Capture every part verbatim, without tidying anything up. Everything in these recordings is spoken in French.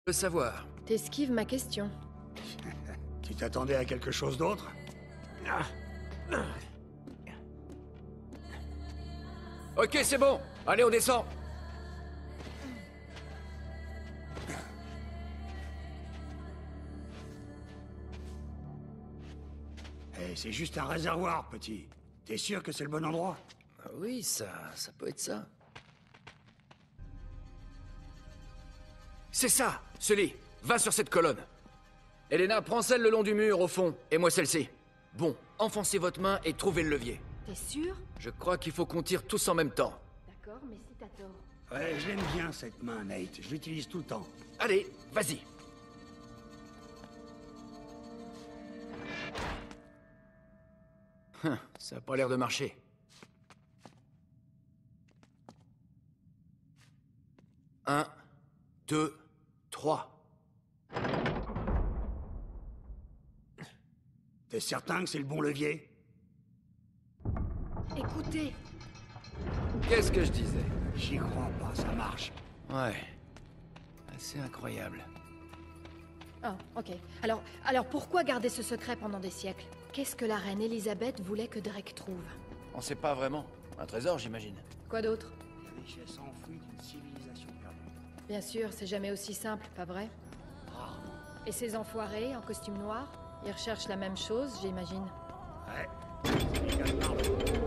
Le savoir. T'esquives ma question. Tu t'attendais à quelque chose d'autre? Ok, c'est bon. Allez, on descend. Eh, c'est juste un réservoir, petit. T'es sûr que c'est le bon endroit? Ah oui, ça... ça peut être ça. C'est ça, Sully. Va sur cette colonne. Elena, prends celle le long du mur, au fond, et moi celle-ci. Bon, enfoncez votre main et trouvez le levier. T'es sûr? Je crois qu'il faut qu'on tire tous en même temps. D'accord, mais si t'as tort. Ouais, je l'aime bien, cette main, Nate. Je l'utilise tout le temps. Allez, vas-y. Hum, ça a pas l'air de marcher. Un, deux, trois. T'es certain que c'est le bon levier? Écoutez! Qu'est-ce que je disais? J'y crois pas, ça marche. Ouais. C'est incroyable. Oh, ok. Alors, alors pourquoi garder ce secret pendant des siècles? Qu'est-ce que la reine Elisabeth voulait que Drake trouve? On sait pas vraiment. Un trésor, j'imagine. Quoi d'autre? Les richesses enfouies d'une civilisation perdue. Bien sûr, c'est jamais aussi simple, pas vrai? Rarement. Et ces enfoirés, en costume noir? Ils recherchent la même chose, j'imagine. Ouais. C'est les gars de Marvel.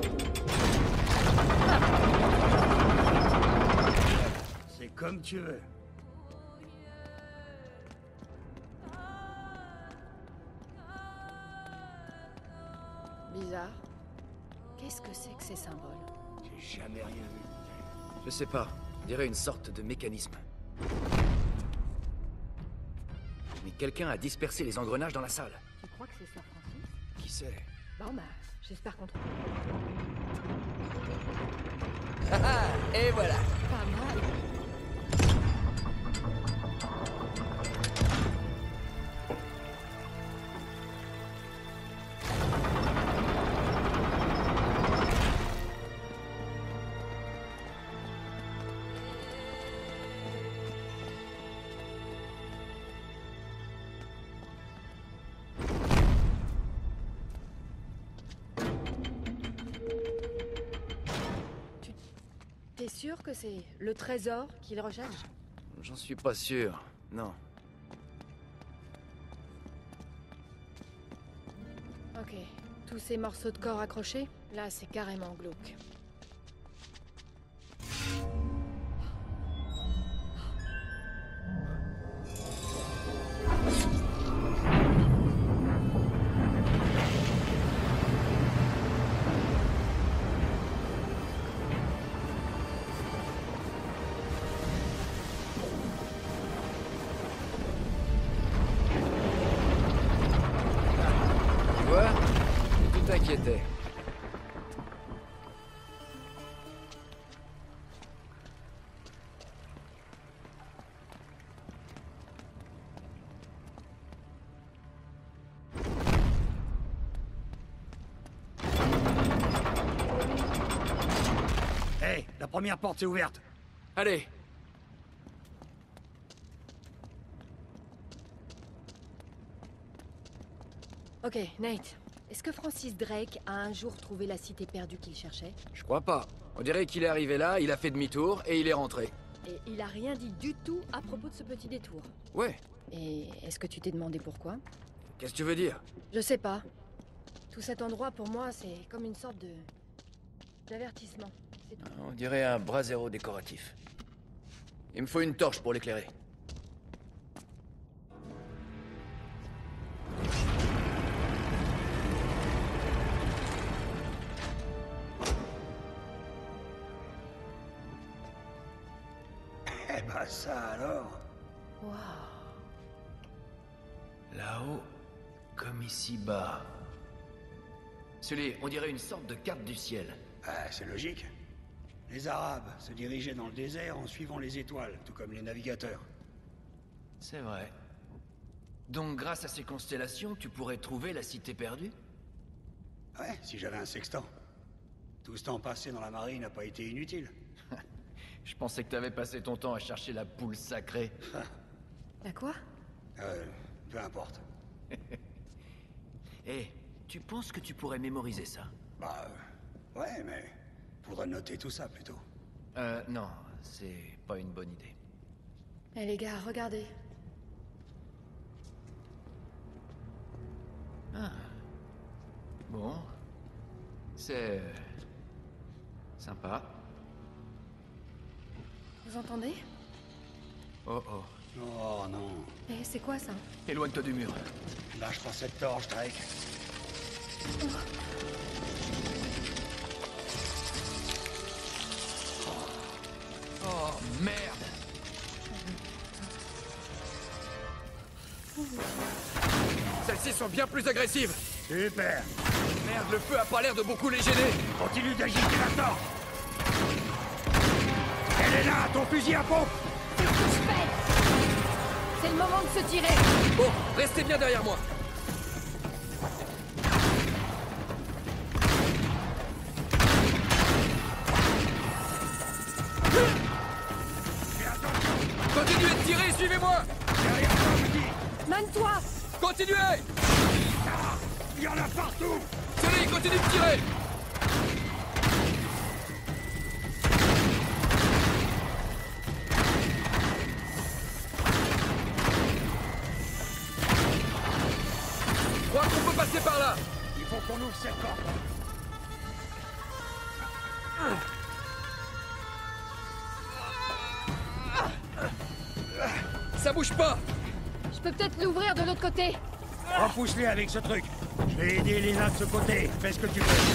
C'est comme tu veux. Bizarre. Qu'est-ce que c'est que ces symboles? J'ai jamais rien vu. Je sais pas. On dirait une sorte de mécanisme. Mais quelqu'un a dispersé les engrenages dans la salle. Tu crois que c'est Sir Francis? Qui sait? Bon bah, j'espère qu'on trouve. Et voilà. Pas mal. T'es sûr que c'est le trésor qu'il recherche? J'en suis pas sûr. Non. Ok. Tous ces morceaux de corps accrochés? Là, c'est carrément glauque. Tu vois? Tu t'inquiétais. Hey, la première porte est ouverte. Allez. Ok, Nate. Est-ce que Francis Drake a un jour trouvé la cité perdue qu'il cherchait? Je crois pas. On dirait qu'il est arrivé là, il a fait demi-tour et il est rentré. Et il a rien dit du tout à propos de ce petit détour. Ouais. Et est-ce que tu t'es demandé pourquoi? Qu'est-ce que tu veux dire? Je sais pas. Tout cet endroit, pour moi, c'est comme une sorte de... d'avertissement. C'est tout. On dirait un brasero décoratif. Il me faut une torche pour l'éclairer. Eh ben ça alors. Waouh. Là-haut, comme ici-bas. Sully, on dirait une sorte de carte du ciel. Ah, c'est logique. Les Arabes se dirigeaient dans le désert en suivant les étoiles, tout comme les navigateurs. C'est vrai. Donc grâce à ces constellations, tu pourrais trouver la cité perdue? Ouais, si j'avais un sextant. Tout ce temps passé dans la marine n'a pas été inutile. Je pensais que t'avais passé ton temps à chercher la poule sacrée. La quoi? Euh, peu importe. Eh, tu penses que tu pourrais mémoriser ça? Bah, euh, ouais, mais faudrait noter tout ça plutôt. Euh, non, c'est pas une bonne idée. Eh les gars, regardez. Ah. Bon. C'est... sympa. Vous entendez? Oh oh. Oh non. Eh, c'est quoi ça? Éloigne-toi du mur. Lâche pas cette torche, Drake. Oh, merde! Celles-ci sont bien plus agressives! Super. Merde, le feu a pas l'air de beaucoup les gêner! Continue d'agiter la torche. Elle est là, ton fusil à pompe. C'est ce que je fais! C'est le moment de se tirer! Bon, restez bien derrière moi! Fais attention. Continuez de tirer, suivez-moi! Derrière toi, petit. Mane-toi! Continuez! Ah, il y en a partout. Sully, continue de tirer! Je crois qu'on peut passer par là! Il faut qu'on ouvre cette porte. Ça bouge pas! Je peux peut-être l'ouvrir de l'autre côté! Repousse-les avec ce truc. Je vais aider Elena de ce côté. Fais ce que tu peux.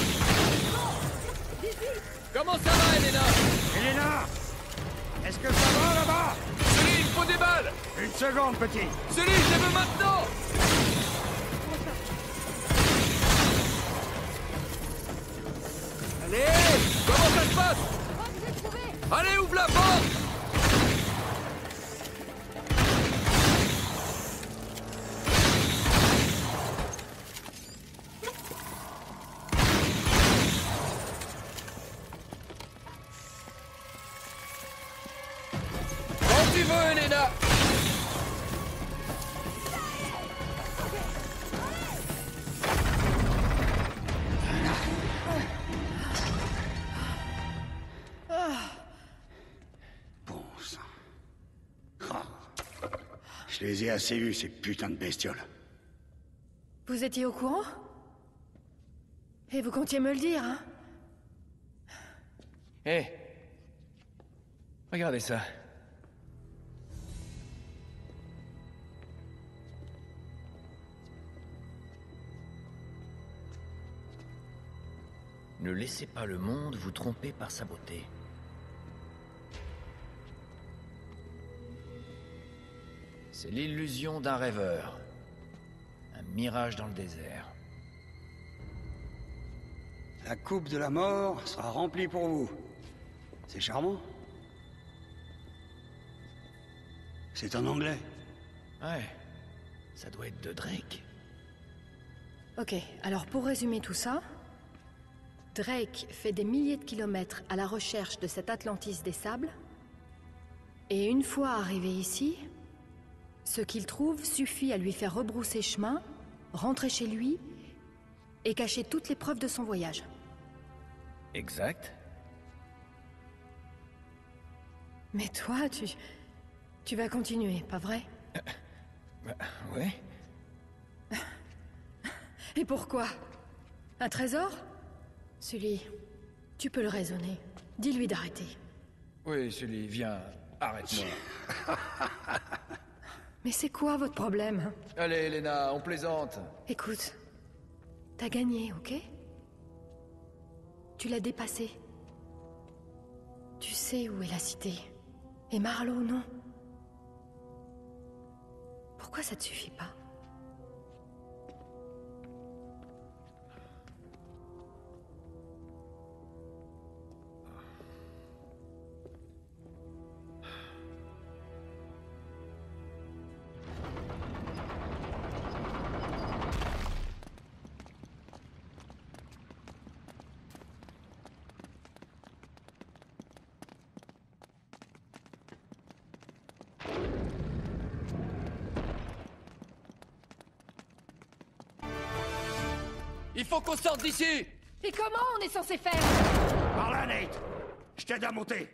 Comment ça va, Elena? Elena, est-ce que ça va là-bas? Sully, il me faut des balles! Une seconde, petit. Sully, je les veux maintenant! Allez! Comment ça se passe? Oh, je vous ai trouvé! Allez, ouvre la porte! Quand tu veux, Elena! Bon sang. Ah. Je les ai assez vus, ces putains de bestioles. Vous étiez au courant? Et vous comptiez me le dire, hein? Hé! Regardez ça. Ne laissez pas le monde vous tromper par sa beauté. C'est l'illusion d'un rêveur. Un mirage dans le désert. La coupe de la mort sera remplie pour vous. C'est charmant. C'est en anglais. Ouais. Ça doit être de Drake. Ok, alors pour résumer tout ça... Drake fait des milliers de kilomètres à la recherche de cette Atlantis des sables. Et une fois arrivé ici, ce qu'il trouve suffit à lui faire rebrousser chemin, rentrer chez lui et cacher toutes les preuves de son voyage. Exact. Mais toi, tu... tu vas continuer, pas vrai? Bah, ouais. Et pourquoi? Un trésor? Sully, tu peux le raisonner. Dis-lui d'arrêter. Oui, Sully, viens, arrête-moi. Mais c'est quoi votre problème? Allez, Elena, on plaisante. Écoute, t'as gagné, ok? Tu l'as dépassé. Tu sais où est la cité. Et Marlowe, non. Pourquoi ça te suffit pas? Il faut qu'on sorte d'ici! Et comment on est censé faire? Par là, Nate! Je t'aide à monter!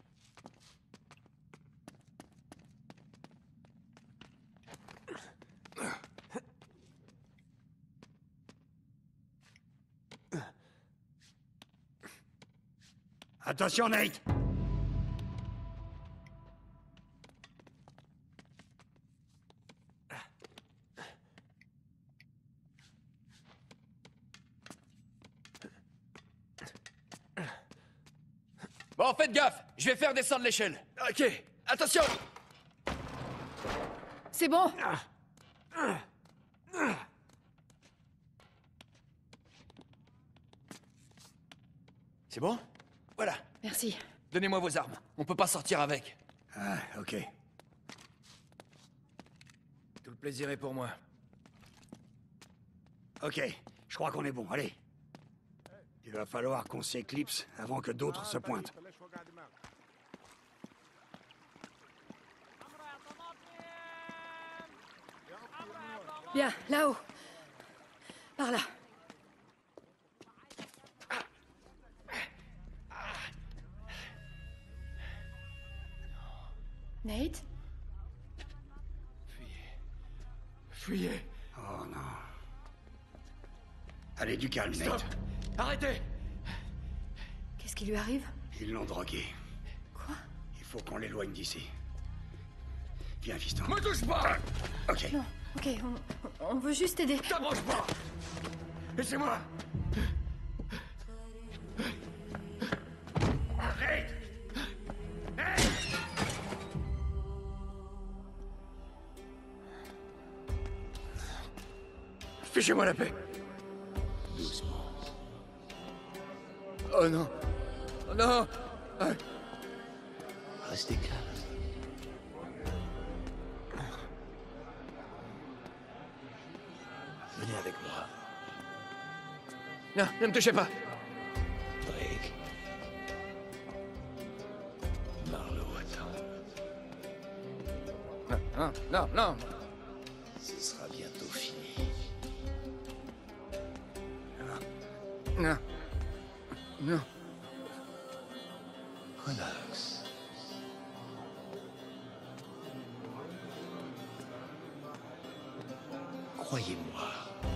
Attention, Nate! Bon, faites gaffe! Je vais faire descendre l'échelle. Ok, attention! C'est bon. C'est bon? Voilà. Merci. Donnez-moi vos armes. On peut pas sortir avec. Ah, ok. Tout le plaisir est pour moi. Ok, je crois qu'on est bon, allez. Il va falloir qu'on s'éclipse avant que d'autres se pointent. Bien, là-haut. Par là. Nate? Fuyez. Oh non. Allez, du calme, Stop! Nate. Arrêtez! Qu'est-ce qui lui arrive? Ils l'ont drogué. Quoi? Il faut qu'on l'éloigne d'ici. Viens, fiston. Me touche pas! Ok. Non, ok, on, on veut juste aider. T'approche pas! Laissez-moi! Arrête! Fichez-moi la paix! Doucement. Oh non! Oh non! Ah. Restez calme. Venez avec moi. Non, ne me touchez pas! Drake. Marlowe attend. Non, non, non, non! Ce sera bientôt fini. Non. Non. Relax. Croyez-moi.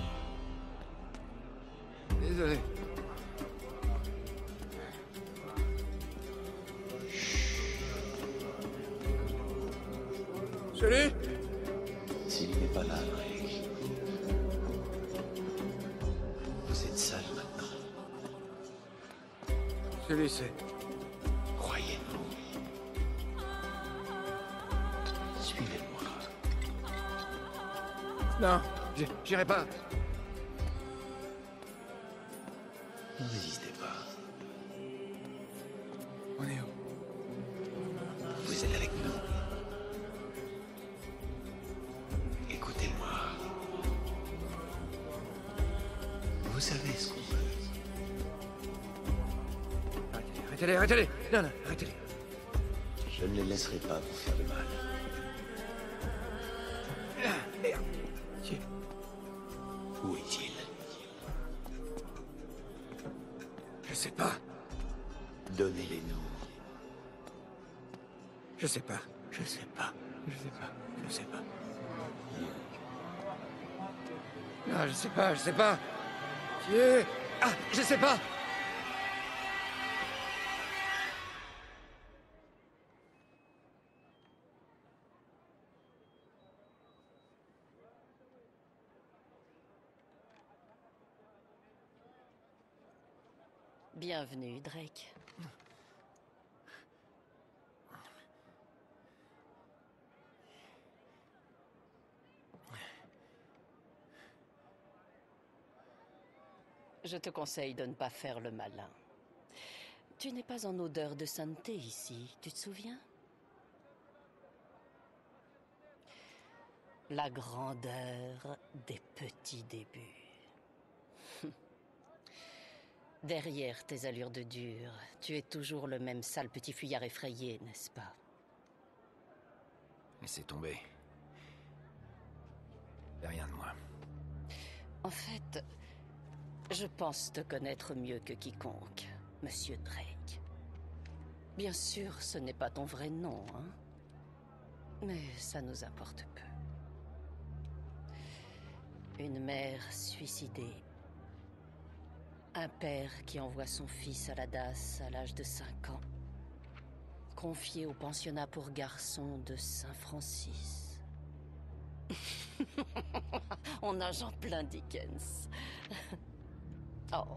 Désolé. Salut! S'il n'est pas là, Drake. Vous êtes seul maintenant. Salut, c'est... Croyez-nous. Suivez-moi. Non, j'ai- j'irai pas. Ne résistez pas. On est où? Vous êtes avec nous. Écoutez-moi. Vous savez ce qu'on veut. Arrêtez-les, arrêtez-les, arrêtez-les! Non, non, arrêtez-les. Je ne les laisserai pas vous faire de mal. Ah, merde! Tiens. Où est-il? Je sais pas. Donnez-les-nous. Je sais pas. Je sais pas. Je sais pas. Je sais pas. Non, je sais pas, je sais pas. Tiens. Ah, je sais pas! Bienvenue, Drake. Je te conseille de ne pas faire le malin. Tu n'es pas en odeur de sainteté ici, tu te souviens? La grandeur des petits débuts. Derrière tes allures de dur, tu es toujours le même sale petit fuyard effrayé, n'est-ce pas? Laissez tomber. Y'a rien de moi. En fait, Je pense te connaître mieux que quiconque, Monsieur Drake. Bien sûr, ce n'est pas ton vrai nom, hein? Mais ça nous importe peu. Une mère suicidée. Un père qui envoie son fils à la D A S à l'âge de cinq ans. Confié au pensionnat pour garçons de Saint-Francis. On nage en plein Dickens. Oh.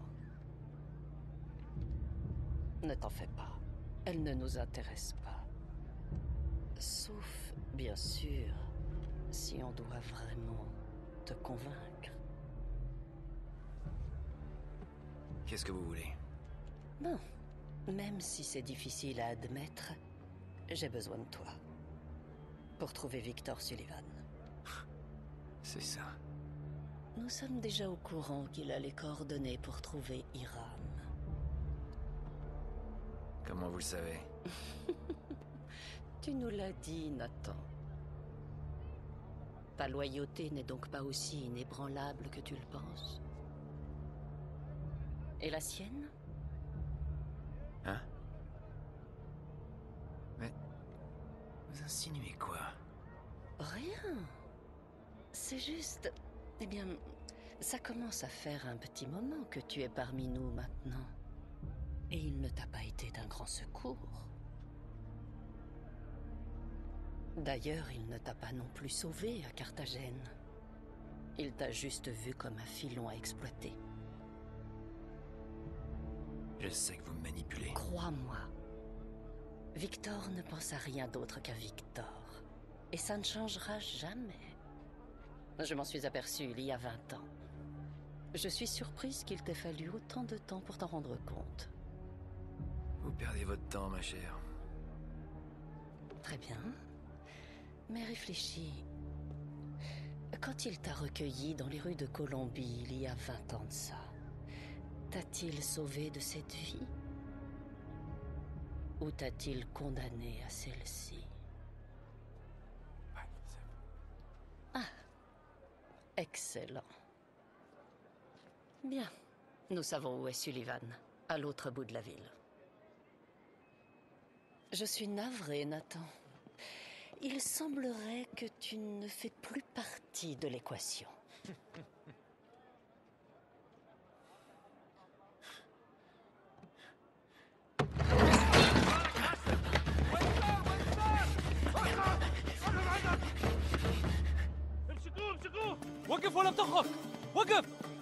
Ne t'en fais pas. Elle ne nous intéresse pas. Sauf, bien sûr, si on doit vraiment te convaincre. Qu'est-ce que vous voulez? Bon, même si c'est difficile à admettre, j'ai besoin de toi. Pour trouver Victor Sullivan. C'est ça. Nous sommes déjà au courant qu'il a les coordonnées pour trouver Hiram. Comment vous le savez? Tu nous l'as dit, Nathan. Ta loyauté n'est donc pas aussi inébranlable que tu le penses. Et la sienne? Hein? Mais... vous insinuez quoi? Rien. C'est juste... Eh bien, ça commence à faire un petit moment que tu es parmi nous maintenant. Et il ne t'a pas été d'un grand secours. D'ailleurs, il ne t'a pas non plus sauvé à Carthagène. Il t'a juste vu comme un filon à exploiter. Je sais que vous me manipulez. Crois-moi. Victor ne pense à rien d'autre qu'à Victor. Et ça ne changera jamais. Je m'en suis aperçue il y a vingt ans. Je suis surprise qu'il t'ait fallu autant de temps pour t'en rendre compte. Vous perdez votre temps, ma chère. Très bien. Mais réfléchis. Quand il t'a recueilli dans les rues de Colombie il y a vingt ans de ça, t'a-t-il sauvé de cette vie? Ou t'a-t-il condamné à celle-ci? Ah, excellent. Bien, nous savons où est Sullivan, à l'autre bout de la ville. Je suis navrée, Nathan. Il semblerait que tu ne fais plus partie de l'équation. امسكوه امسكوه وقف ولا بتخرج وقف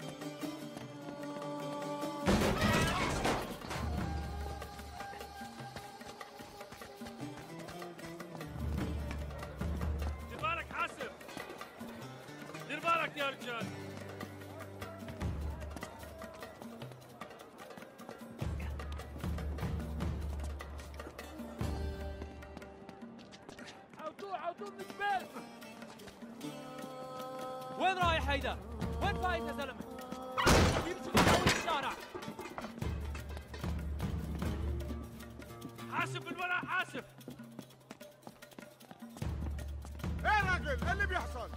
دير بالك حاسب دير بالك يا رجال عودوه عودوه من الجبال وين رايح هيدا؟ وين فايت يا زلمه؟ يمشي من اول الشارع حاسب بالورق حاسب ايه يا راجل؟ ايه اللي بيحصل؟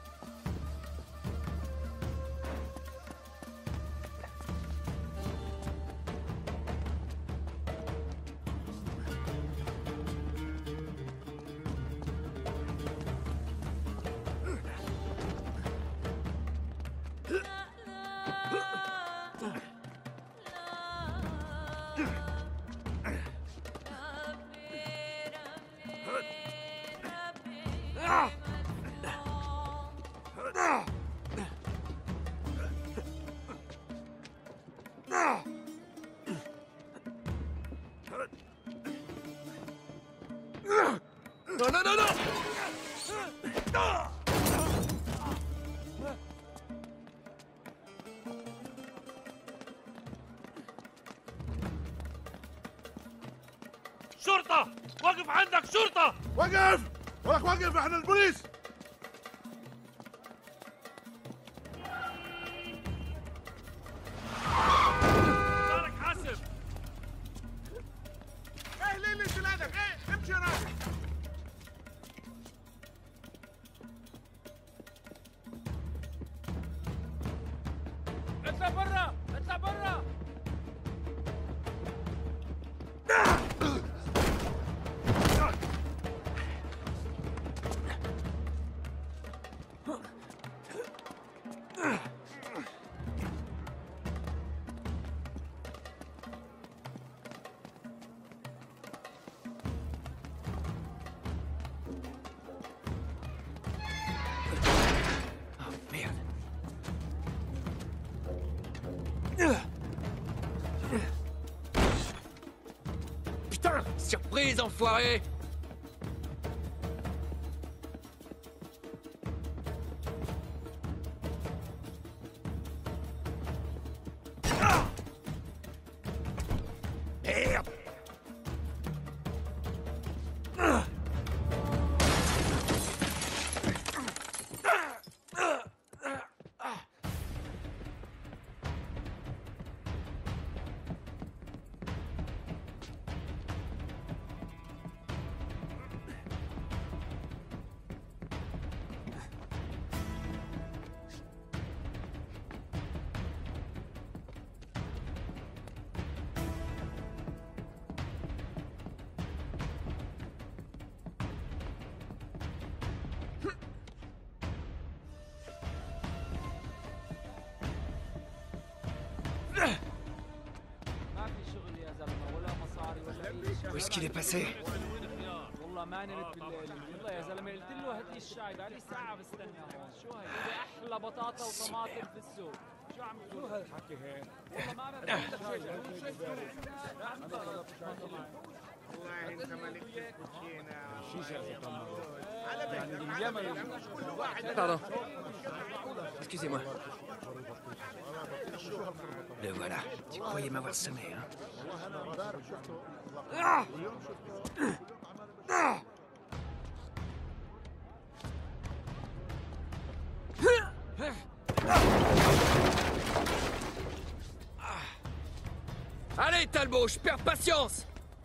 Non, non, non, non! شرطة! وقف عندك شرطة! وقف! ولك وقف، احنا البوليس! مالك حاسب! ايه ليه اللي سلالك؟ ايه امشي يا راجل! اطلع برا! Putain! Surprise, enfoiré! Merde! ما في شغل يا زلمه ولا مصاري ولا اي شيء. Où est-ce qu'il est passé? والله ما نمت بالليل. والله يا زلمه قلت له هات لي الشاي بقالي ساعه بستنى هون. شو هي؟ بدي احلى بطاطا وطماطم في السوق. شو عم شو هالحكي هيك؟ والله ما بعرف شيء. والله انت ملك الكوتشينه على بالك. Pardon. Excusez-moi. Le voilà. Tu croyais m'avoir semé, hein? Ah! Ah! Allez, Talbot, je perds patience!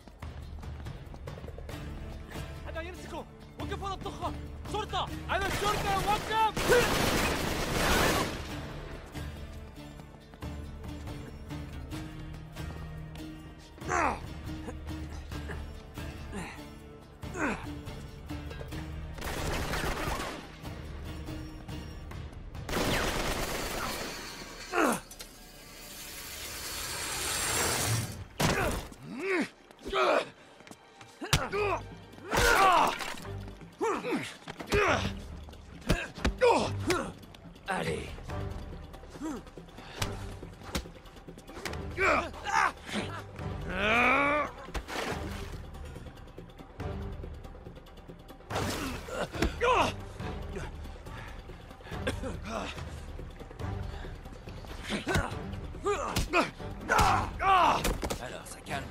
حدا يمسكه. وقف ورا الطخه. شرطه. انا الشرطه وقف. Allez. Alors, ça calme.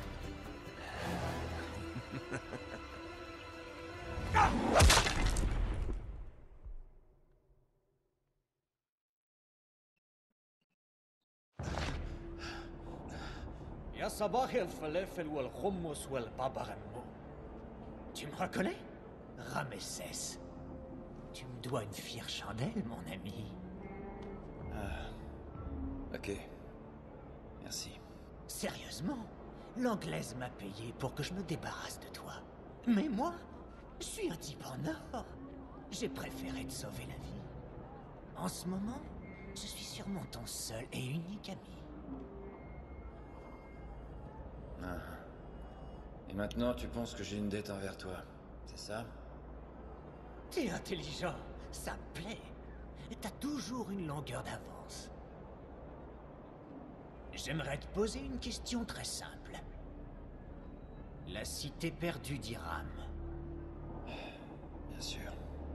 يا صباح الفلافل والخمس والبابا غنمو. Tu me reconnais? Ramesses. Tu me dois une fière chandelle, mon ami. Ok. Merci. Sérieusement, l'anglaise m'a payé pour que je me débarrasse de toi. Mais moi, je suis un type en or. J'ai préféré te sauver la vie. En ce moment, je suis sûrement ton seul et unique ami. Ah. Et maintenant, tu penses que j'ai une dette envers toi, c'est ça? T'es intelligent, ça me plaît. T'as toujours une longueur d'avance. J'aimerais te poser une question très simple. La cité perdue d'Iram, Bien sûr.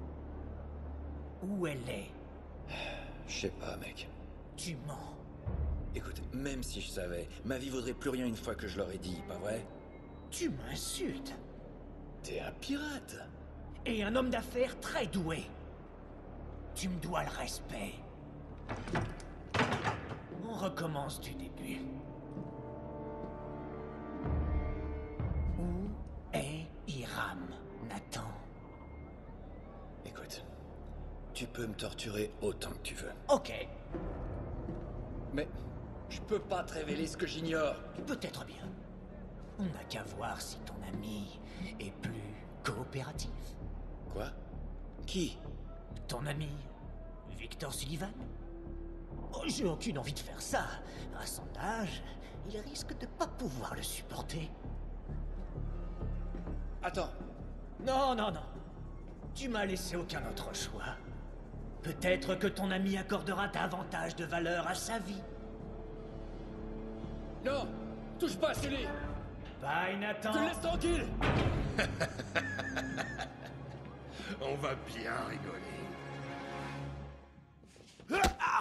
où elle est? Je sais pas, mec. Tu mens. Écoute, même si je savais, ma vie vaudrait plus rien une fois que je l'aurais dit, pas vrai? Tu m'insultes. T'es un pirate! Et un homme d'affaires très doué. Tu me dois le respect. On recommence du début. Où est Iram, Nathan? Écoute, tu peux me torturer autant que tu veux. Ok, Mais je peux pas te révéler ce que j'ignore. peut-être bien. On n'a qu'à voir si ton ami est plus coopératif. Quoi? Qui? Ton ami, Victor Sullivan? Oh, j'ai aucune envie de faire ça. À son âge, il risque de pas pouvoir le supporter. Attends. Non, non, non. Tu m'as laissé aucun autre choix. Peut-être que ton ami accordera davantage de valeur à sa vie. Non! Touche pas, Sully! Bye, Nathan. Tu le laisses tranquille! On va bien rigoler.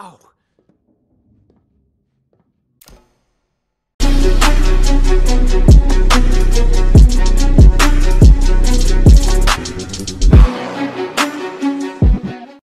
Ow!